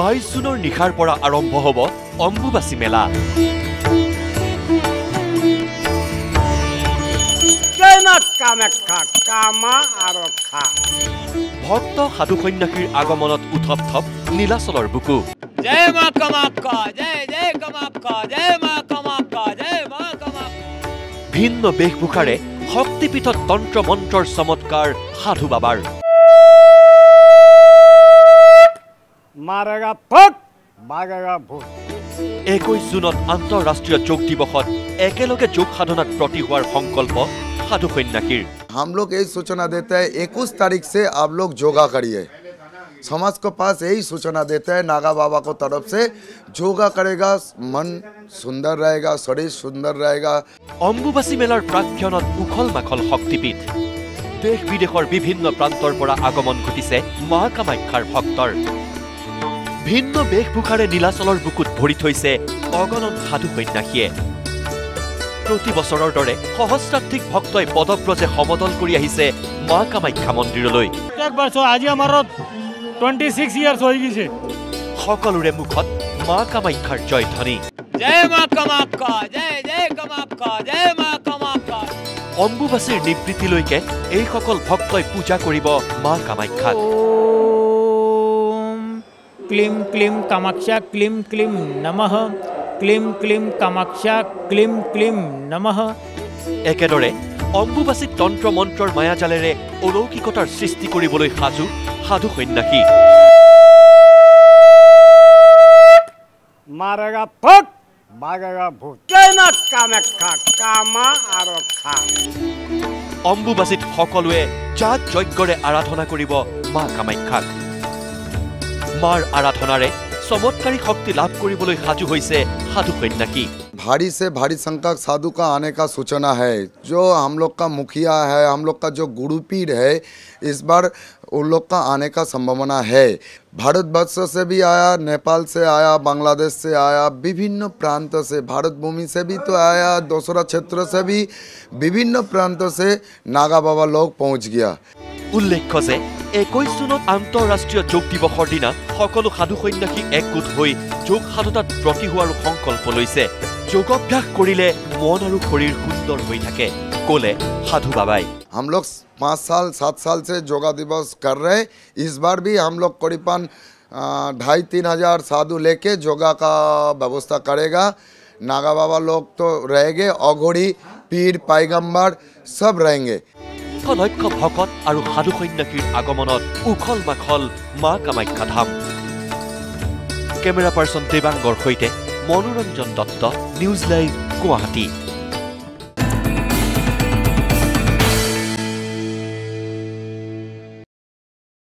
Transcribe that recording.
22 জুনৰ নিশাৰ পৰা আৰম্ভ হ'ব অম্বুবাচী মেলা। ভক্ত সাধু সন্যাসীৰ আগমনত উথপ থপ নীলাচলৰ বুকু। জয় মা কামাখ্যা, জয় জয় কামাখ্যা, জয় মা কামাখ্যা, জয় মা কামাখ্যা। ভিন্ন বেশভূষাৰে শক্তিপীঠত তন্ত্ৰ মন্ত্ৰৰ চমৎকাৰ সাধু বাবাৰ। মাৰেগা ভূত, বাগেগা ভূত। 21 জুনত আন্তঃৰাষ্ট্ৰীয় যোগ দিৱসত একেলগে যোগ সাধনাত ব্ৰতী হোৱাৰ সংকল্প साधु सन्यासीर। हम लोग यही सूचना देते हैं 21 तारीख से आप लोग योगा करिए। समाज को पास यही सूचना देते हैं नागा बाबा को तरफ से योगा करेगा मन सुंदर रहेगा, शरीर सुंदर रहेगा। अम्बुबासी मेलार प्राक्षणत उखल माखल शक्तिपीठ। देश विदेशर विभिन्न प्रांतर पर आगमन घटिसे मा कामाख्यार भक्तर। भिन्न वेशभूषारे नीलाचলৰ বুকুত ভৰি থৈছে অগণন সাধু সন্যাসীয়ে। प्रति बছৰৰ দৰে সহস্ৰাধিক ভক্তই পদব্ৰজে সমদল কৰি আহিছে মা কামাখ্যা মন্দিৰলৈ। এক বছৰ আজি আমাৰ 26 ইয়াৰ্স হৈ গৈছে। সকলোৰে মুখত মা কামাখ্যাৰ জয়ধ্বনি। জয় মা কামাখ্যা, জয় জয় কামাখ্যা, জয় মা কামাখ্যা। অম্বুবাচীৰ নিবৃত্তিলৈকে এই সকল ভক্তই পূজা কৰিব মা কামাখ্যাক। ওম ক্লিম ক্লিম কামাখ্যা ক্লিম ক্লিম নমঃ। ক্লিম ক্লিম কামাখ্যা ক্লিম ক্লিম নমঃ। একেদৰে অম্বুবাচীত তন্ত্ৰ মন্ত্ৰৰ মায়াজালেৰে অলৌকিকতাৰ সৃষ্টি কৰিবলৈ সাজু সাধু সন্যাসী। মাৰেগা ভূত, বাগেগা ভূত। জয় মা কামাখ্যা, কামা আৰু খা। অম্বুবাচীত সকলোৱে যাগ যজ্ঞৰে আৰাধনা কৰিব মা কামাখ্যাক। মাৰ আৰাধনাৰে चमत्कारी शक्ति लाभ কৰিবলৈ সাজু হৈছে साधु सन्यासी। भारी से भारी संख्यक साधु का आने का सूचना है। जो हम लोग का मुखिया है, हम लोग का जो गुरुपीर है, इस बार उन लोग का आने का संभावना है। भारतवर्ष से भी आया, नेपाल से आया, बांग्लादेश से आया, विभिन्न प्रांतों से, भारत भूमि से भी तो आया, दूसरा क्षेत्र से भी विभिन्न प्रांतों से नागा बाबा लोग पहुँच गया। उल्लेख्य जे 21 জুনত আন্তঃৰাষ্ট্ৰীয় যোগ দিৱসৰ দিনা সকলো সাধু সন্যাসী একগোট হৈ যোগ সাধনাত ব্ৰতী হোৱাৰ সংকল্প লৈছে। যোগাভ্যাস কৰিলে মন আৰু শৰীৰ সুন্দৰ হৈ থাকে ক'লে সাধু বাবাই। हम लोग 5 साल 7 साल से योगा दिवस कर रहे हैं। इस बार भी हम लोग करीबन 2,500-3 हजार साधु लेके योगा का व्यवस्था करेगा। नागा बाबा लोग तो रहेंगे, अघोरी पीर पैगंबर सब रहेंगे। লক্ষ ভকত আৰু সাধু সন্যাসীৰ আগমনত উখল মাখল মা কামাখ্যা ধাম। কেমেৰা পাৰ্চন দেৱাংগৰ সৈতে মনোৰঞ্জন দত্ত, নিউজ লাইভ, গুৱাহাটী।